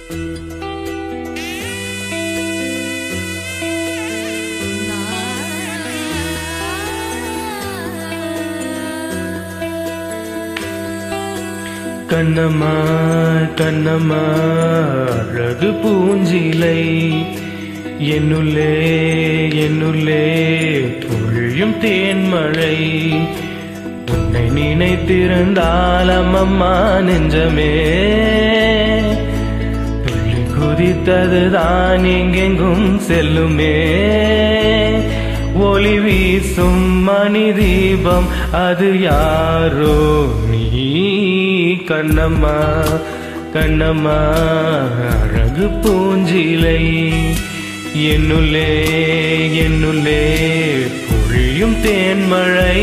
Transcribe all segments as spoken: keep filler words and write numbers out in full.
கண்ணம்மா கண்ணம்மா அழகு பூஞ்சிலை என்னுள்ளே என்னுள்ளே பொழியும் தேன்மழை உன்னை நினைத்திருந்தால் அம்மம்மா நெஞ்சமே துள்ளி குதித்ததுதான் எங்கெங்கும் செல்லுமே ஒளி வீசும் மணி தீபம் அது யாரோ நீ கண்ணம்மா கண்ணம்மா அழகு பூஞ்சிலை என்னுள்ளே என்னுள்ளே பொழியும் தேன்மழை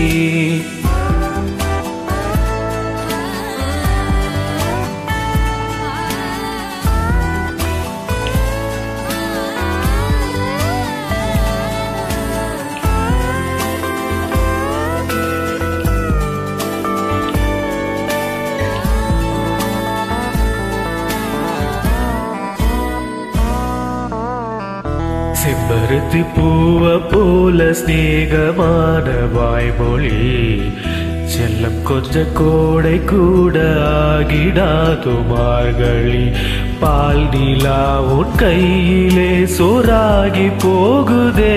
செம்பருத்தி பூவ போல ஸ்நேகமான வாய்மொழி செல்லம் கொஞ்ச கோடை கூட ஆகிடாது மார்கழி பால் நிலா உன் கையிலே சோறாகி போகுதே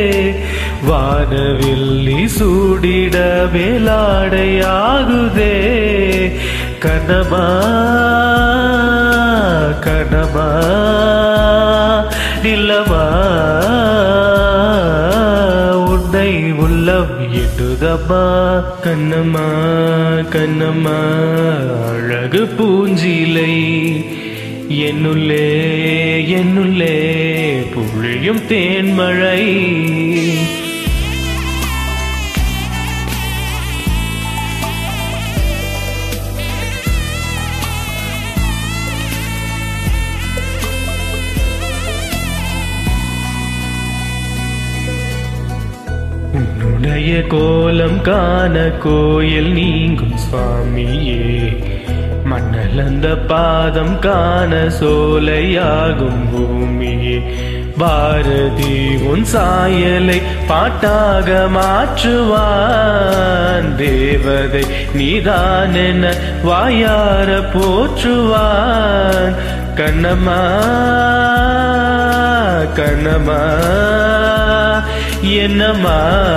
வானவில்லி சூடிட மேலாடையாகுதே கண்ணம்மா கண்ணம்மா நிலமா உன்னை உள்ளம் எண்ணுதம்மா கண்ணம்மா கண்ணம்மா அழகு பூஞ்சிலை என்னுள்ளே என்னுள்ளே பொழியும் தேன்மழை உன்னுடைய கோலம் காண கோயில் நீங்கும் சுவாமியே மண்ணலந்த பாதம் காண சோலையாகும் பூமியே பாரதி உன் சாயலை பாட்டாக மாற்றுவான் தேவதை நீதான் என வாயார போற்றுவான் கண்ணம்மா கண்ணம்மா என்னம்மா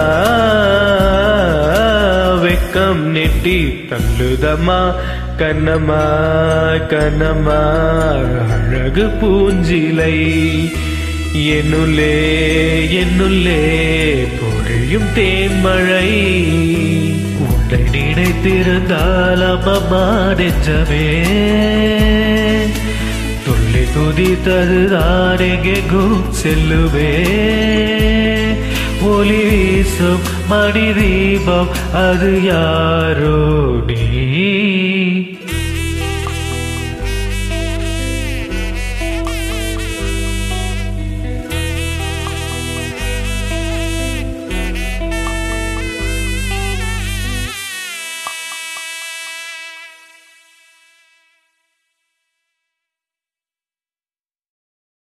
வெக்கம் நெட்டி தள்ளுதம்மா கண்ணம்மா கண்ணம்மா அழகு பூஞ்சிலை என்னுள்ளே என்னுள்ளே பொழியும் தேன்மழை உன்னை நினைத்திருந்தால் அம்மம்மா நெஞ்சமே துள்ளி குதித்ததுதான் எங்கெங்கும் செல்லுவே ஒளி வீசும் மணி தீபம் அது யாரோ நீ